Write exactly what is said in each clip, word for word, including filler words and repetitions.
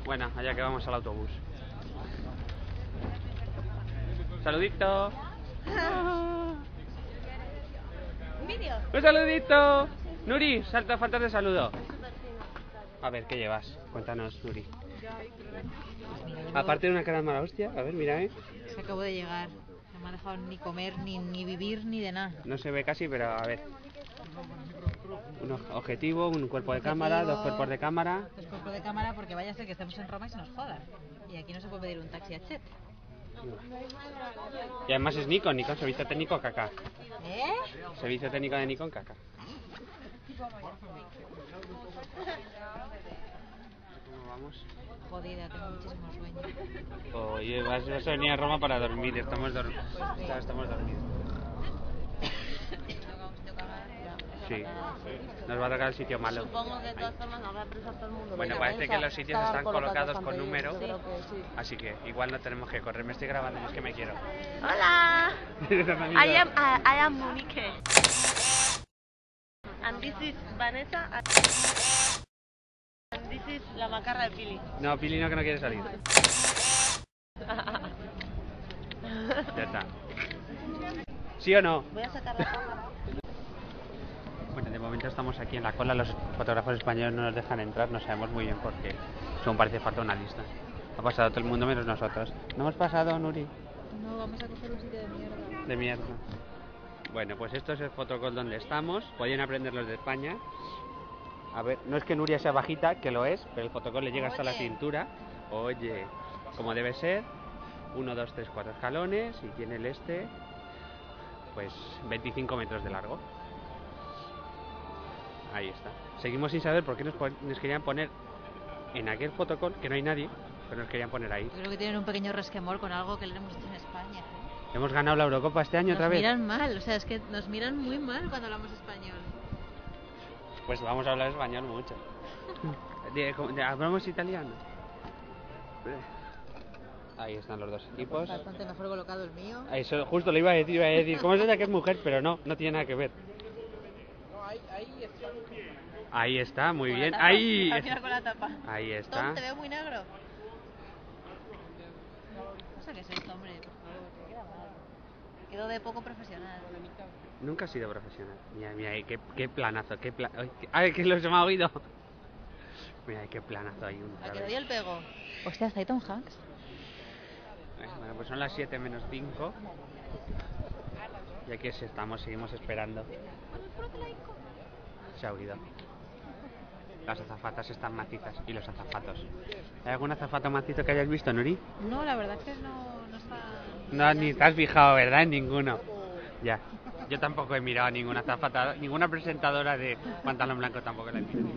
Bueno, allá que vamos al autobús. ¡Saludito! ¿Un vídeo? ¡Un saludito! Nuri, salta faltas de saludo. A ver, ¿qué llevas? Cuéntanos, Nuri. Aparte de una cara de mala hostia, a ver, mira, eh. Es que acabo de llegar. No me ha dejado ni comer, ni, ni vivir, ni de nada. No se ve casi, pero a ver. Un objetivo, un cuerpo de Objetivo, cámara, dos cuerpos de cámara. Dos cuerpos de cámara porque vaya a ser que estemos en Roma y se nos jodan. Y aquí no se puede pedir un taxi a Chet. Y además es Nikon, Nikon, servicio técnico caca. ¿Eh? Servicio técnico de Nikon caca. ¿Cómo vamos? Jodida, tengo muchísimo sueño. Oye, vas, vas a venir a Roma para dormir, estamos, dor ya estamos dormidos. Sí, nos va a tocar el sitio malo. Supongo que de todas formas no habrá prisa todo el mundo. Bueno, parece que los sitios están colocados con número, así que igual no tenemos que correr. Me estoy grabando, es que me quiero. Hola, I am, uh, I am Monique. And this is Vanessa. And this is la macarra de Pili. No, Pili no, que no quiere salir. Ya está. ¿Sí o no? Voy a sacar la cámara. Bueno, de momento estamos aquí en la cola, los fotógrafos españoles no nos dejan entrar, no sabemos muy bien por qué. Según parece falta una lista. Ha pasado todo el mundo menos nosotros. ¿No hemos pasado, Nuri? No, vamos a coger un sitio de mierda. De mierda. Bueno, pues esto es el fotocall donde estamos. Podrían aprender los de España. A ver, no es que Nuria sea bajita, que lo es, pero el fotocall le llega hasta la cintura. Oye, como debe ser. Uno, dos, tres, cuatro escalones y tiene el este, pues veinticinco metros de largo. Ahí está. Seguimos sin saber por qué nos, nos querían poner en aquel fotocall, que no hay nadie, pero nos querían poner ahí. Yo creo que tienen un pequeño resquemor con algo que le hemos hecho en España. Hemos ganado la Eurocopa este año nos otra vez. Nos miran mal, o sea, es que nos miran muy mal cuando hablamos español. Pues vamos a hablar español mucho. de, de, ¿Hablamos italiano? Ahí están los dos equipos. Bastante mejor colocado el mío. Eso, justo lo iba a decir, iba a decir. ¿Cómo es ella que es mujer? Pero no, no tiene nada que ver. Ahí está, muy bien. Ahí. Mira con la tapa. Ahí está. Tom, te veo muy negro. No sé qué es esto, hombre, por favor. Te queda mal. Quedo de poco profesional. Nunca has sido profesional. Mira, mira, qué, qué planazo, qué plan... Ay, que lo se me ha oído. Mira, qué planazo hay uno. ¿A que doy el pego? Hostia, ¿está ahí Tom Hanks? Bueno, pues son las siete menos cinco. Y aquí estamos, seguimos esperando. Se ha oído. Las azafatas están macizas y los azafatos. ¿Hay algún azafato macito que hayas visto, Nuri? No, la verdad es que no, no está... No, ni te has fijado, ¿verdad? En ninguno. Ya. Yo tampoco he mirado a ninguna azafata, ninguna presentadora de pantalón blanco tampoco la he visto.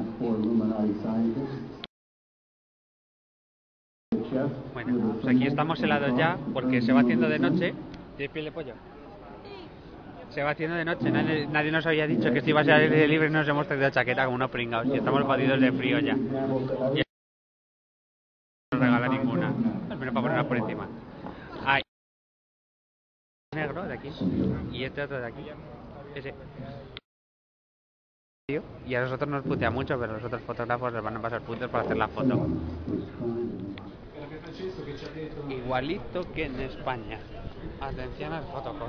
Bueno, pues aquí estamos helados ya porque se va haciendo de noche. ¿Tienes piel de pollo? Se va haciendo de noche, nadie, nadie nos había dicho que si iba a ser al aire libre y nos hemos traído chaqueta como unos pringados y estamos jodidos de frío ya. Y no nos regala ninguna, al menos para ponerla por encima. Ahí. Negro de aquí y este otro de aquí, ese. Y a nosotros nos putea mucho, pero los otros fotógrafos les van a pasar puntos para hacer la foto. Igualito que en España. Atención al fotocall.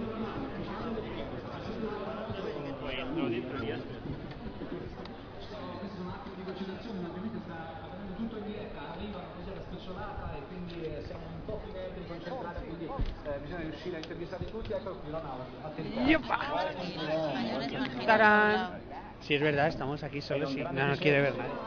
¡Tarán! Si es verdad, estamos aquí solos y no nos quiere ver nadie.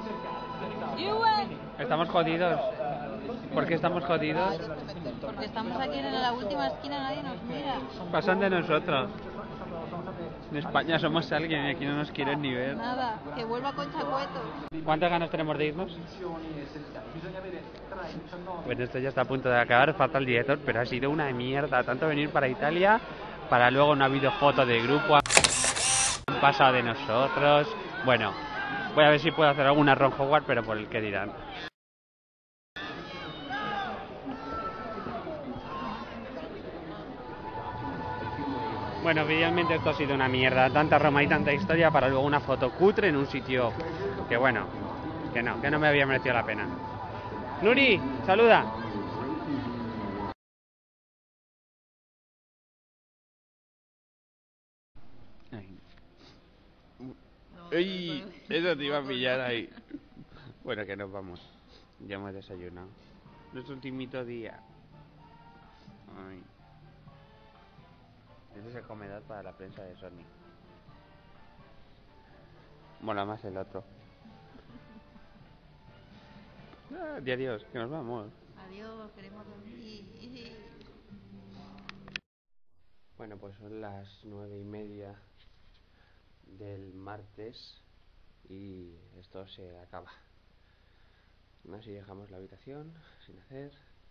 Estamos jodidos. ¿Por qué estamos jodidos? Porque estamos aquí en la última esquina, nadie nos mira. Pasan de nosotros. En España somos alguien y aquí no nos quieren ni ver. Nada, que vuelva Concha Cueto. ¿Cuántas ganas tenemos de irnos? Bueno, esto ya está a punto de acabar, falta el director, pero ha sido una mierda. Tanto venir para Italia, para luego no ha habido foto de grupo, han pasado de nosotros. Bueno, voy a ver si puedo hacer alguna Ron Howard, pero por el que dirán. Bueno, finalmente esto ha sido una mierda, tanta Roma y tanta historia para luego una foto cutre en un sitio que bueno, Que no, que no me había merecido la pena. Nuri, saluda. Ay. ¡Ey! Eso te iba a pillar ahí. Bueno, que nos vamos. Ya hemos desayunado. Nuestro ultimito día. Ay. Este es el comedor para la prensa de Sony. Mola más el otro. Ah, di adiós, que nos vamos. Adiós, queremos dormir. Bueno, pues son las nueve y media del martes y esto se acaba. Así dejamos la habitación sin hacer,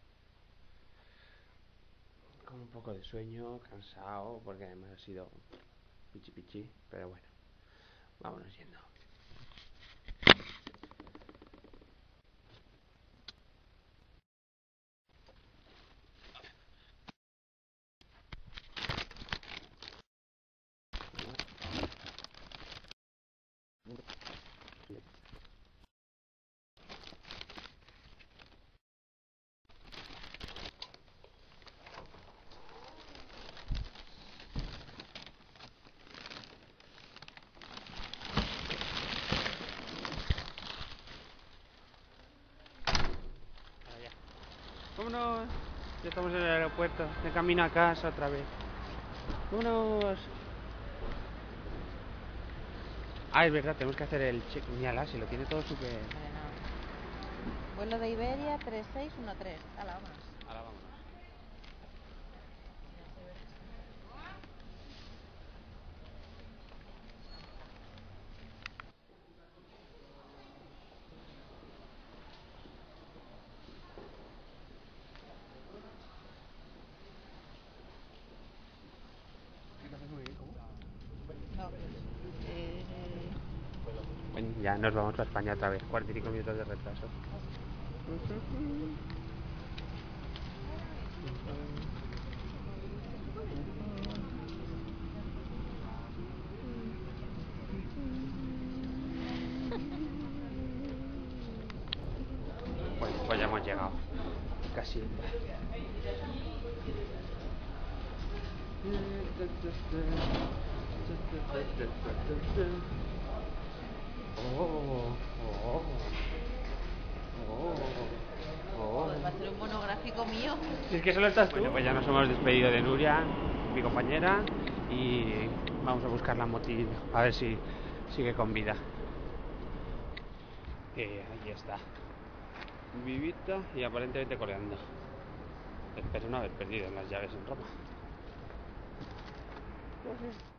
con un poco de sueño, cansado, porque además ha sido pichi pichi, pero bueno, vámonos yendo. Vámonos, ya estamos en el aeropuerto, de camino a casa otra vez. Vámonos. Ah, es verdad, tenemos que hacer el check. Mírala, si lo tiene todo súper. Bueno. Vuelo de Iberia tres seis uno tres. Hala, vámonos. Ahora vámonos. No. Eh... Bueno, ya nos vamos a España otra vez, cuarenta y cinco minutos de retraso. Bueno, pues ya hemos llegado. Casi. Oh, oh, oh, oh. Va a ser un monográfico mío. Si es que solo estás tú. Bueno, pues ya nos hemos despedido de Nuria, mi compañera, y vamos a buscar la motil, a ver si sigue con vida. Que ahí está. Vivita y aparentemente coleando. Espero no haber perdido las llaves en Roma. Pues